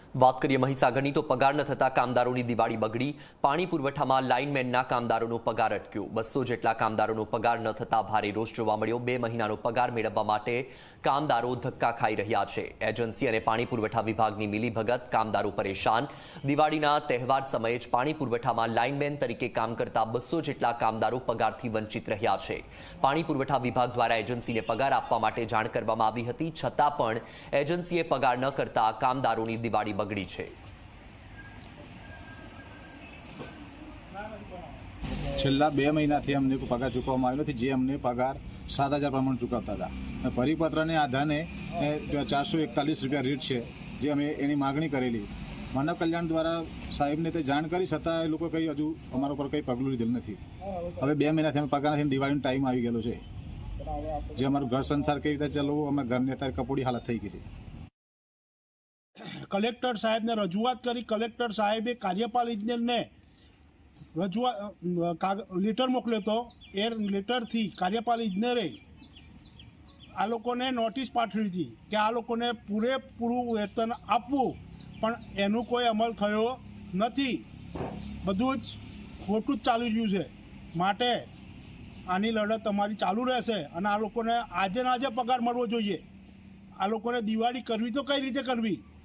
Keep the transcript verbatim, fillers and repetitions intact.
વાત કરીએ મહીસાગરની તો પગાર ન થતા કામદારોની દિવાળી બગડી। પાણી પુરવઠામાં લાઇનમેનના કામદારોનો પગાર અટક્યો। બસો જેટલા કામદારોનો પગાર ન થતા ભારે રોષ જોવા મળ્યો। બે મહિનાનો પગાર મેળવવા માટે કામદારો ધક્કા ખાઈ રહ્યા છે। એજન્સી અને પાણી પુરવઠા વિભાગની મિલીભગત, કામદારો પરેશાન। દિવાળીના તહેવાર સમયે જ પાણી પુરવઠામાં લાઇનમેન તરીકે કામ કરતા બસો જેટલા કામદારો પગારથી વંચિત રહ્યા છે। પાણી પુરવઠા વિભાગ દ્વારા એજન્સીને પગાર આપવા માટે જાણ કરવામાં આવી હતી, છતાં પણ એજન્સીએ પગાર ન કરતા કામદારોની દિવાળી બગડી છે। છેલ્લા બે મહિનાથી અમને પગાર ચૂકવવામાં આવ્યો નથી, જે અમને પગાર સાત હજાર પ્રમાણે ચૂકવતા હતા। પરિપત્રને આધારે ચારસો એકતાલીસ રૂપિયા રેટ છે, જે અમે એની માગણી કરેલી। માનવ કલ્યાણ દ્વારા સાહેબને તે જાણ કરી, છતાં એ લોકો કંઈ હજુ અમારા ઉપર કંઈ પગલું લીધેલ નથી। હવે બે મહિનાથી અમે પગાર નથી, દિવાળીનો ટાઈમ આવી ગયેલો છે, જે અમારું ઘર સંસાર કઈ રીતે ચલાવવું, અમે ઘરની અત્યારે કપોડી હાલત થઈ ગઈ છે। કલેક્ટર સાહેબને રજૂઆત કરી। કલેક્ટર સાહેબે કાર્યપાલ ઇજનેરને રજૂઆત લેટર મોકલ્યો હતો। એ લેટરથી કાર્યપાલ ઇજનેરે આ લોકોને નોટિસ પાઠવી હતી કે આ લોકોને પૂરેપૂરું વેતન આપવું, પણ એનું કોઈ અમલ થયો નથી। બધું જ ખોટું જ ચાલી રહ્યું છે। માટે આની લડત અમારી ચાલુ રહેશે અને આ લોકોને આજે ને આજે પગાર મળવો જોઈએ। આ લોકોને દિવાળી કરવી તો કઈ રીતે કરવી?